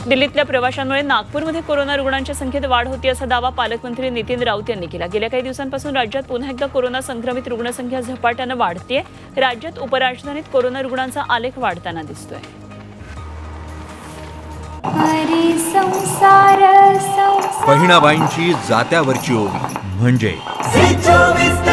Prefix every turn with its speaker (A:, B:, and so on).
A: दिल्लीतल्या प्रवाशांमुळे नागपूरमध्ये कोरोना रुग्णांच्या संख्येत वाढ होती असा दावा पालकमंत्री नितीन राऊत यांनी केला। गेल्या काही दिवसांपासून राज्यात पुन्हा एकदा कोरोना संक्रमित रुग्णसंख्या झपाट्याने वाढतेय। राज्यात उपराजधानीत कोरोना रुग्णांचा आलेख वाढताना दिसतोय।
B: बहिणाबाईंची जात्यावरची ओवी म्हणजे